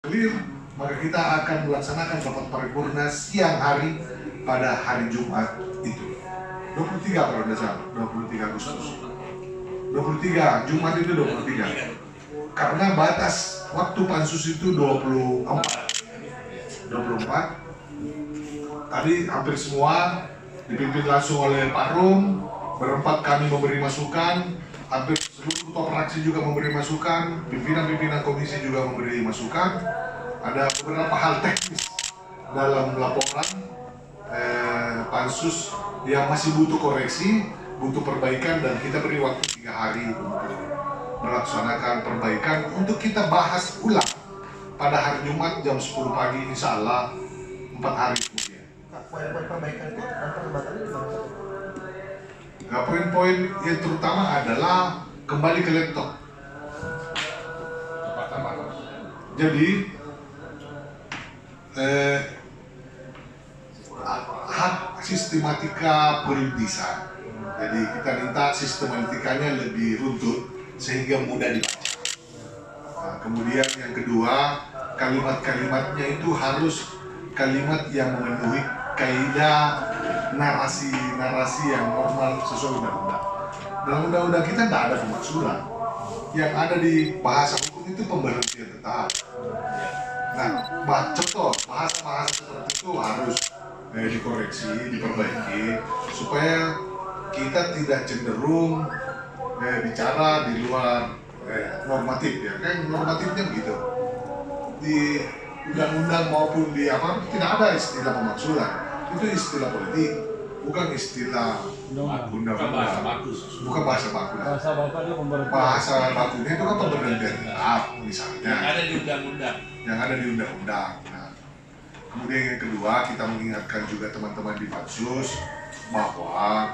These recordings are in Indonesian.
clear, maka kita akan melaksanakan rapat paripurna siang hari pada hari Jumat itu. 23 kalau tidak salah, 23 Agustus. 23, Jumat itu 23. Karena batas waktu pansus itu 24. Tadi hampir semua dipimpin langsung oleh Pak Rum, berempat kami memberi masukan, hampir seluruh ketua fraksi juga memberi masukan, pimpinan-pimpinan komisi juga memberi masukan. Ada beberapa hal teknis dalam laporan pansus yang masih butuh koreksi, butuh perbaikan, dan kita beri waktu 3 hari untuk melaksanakan perbaikan untuk kita bahas ulang pada hari Jumat jam 10 pagi, insya Allah 4 hari kemudian. Poin-poin perbaikan itu dan perdebatannya di mana? Nah, poin-poin yang terutama adalah kembali ke laptop. Jadi hak sistematika periodisan. Jadi kita minta sistematikanya lebih runtut sehingga mudah dibaca. Nah, kemudian yang kedua, kalimat-kalimatnya itu harus kalimat yang memenuhi kaidah narasi yang normal sesuai undang-undang. Dalam undang-undang kita tidak ada pemaksulan. Yang ada di bahasa hukum itu pemberhentian tetap. Nah, contoh bahasa-bahasa seperti itu harus dikoreksi, diperbaiki supaya kita tidak cenderung bicara di luar normatif ya. Kan normatifnya begitu. Di undang-undang maupun di apa tidak ada istilah pemaksulan. Itu istilah politik, bukan istilah undang-undang. Bukan bahasa baku. Bahasa bakunya itu kan pemberhentian tetap misalnya. Yang ada di undang-undang. Yang ada di undang-undang. Nah, kemudian yang kedua, kita mengingatkan juga teman-teman di Pansus bahwa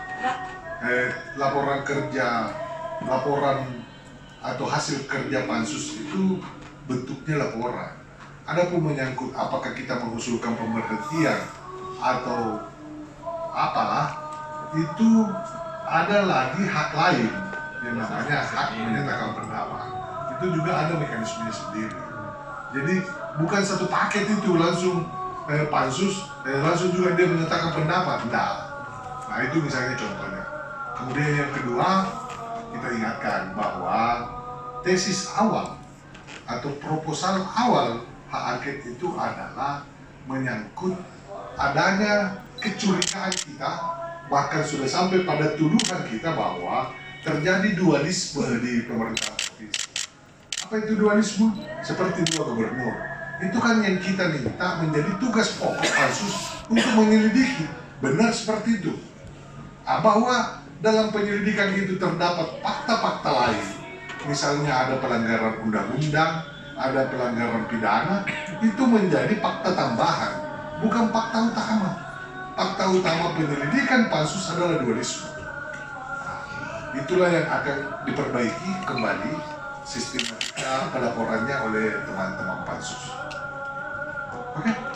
laporan atau hasil kerja Pansus itu bentuknya laporan. Adapun menyangkut apakah kita mengusulkan pemberhentian atau apalah, itu ada lagi hak lain yang namanya hak menyatakan pendapat. Itu juga ada mekanismenya sendiri. Jadi bukan satu paket itu langsung Pansus langsung juga dia menyatakan pendapat. Nah itu misalnya contohnya. Kemudian yang kedua, kita ingatkan bahwa tesis awal atau proposal awal hak angket itu adalah menyangkut adanya kecurigaan kita, bahkan sudah sampai pada tuduhan kita bahwa terjadi dualisme di pemerintahan provinsi. Apa itu dualisme? Seperti dua gubernur. Itu kan yang kita minta menjadi tugas pokok Pansus untuk menyelidiki. Benar seperti itu. Bahwa dalam penyelidikan itu terdapat fakta-fakta lain. Misalnya ada pelanggaran undang-undang, ada pelanggaran pidana, itu menjadi fakta tambahan, bukan fakta utama. Fakta utama penyelidikan Pansus adalah dualisme. Itulah yang akan diperbaiki kembali sistematika pelaporannya oleh teman-teman Pansus. Oke?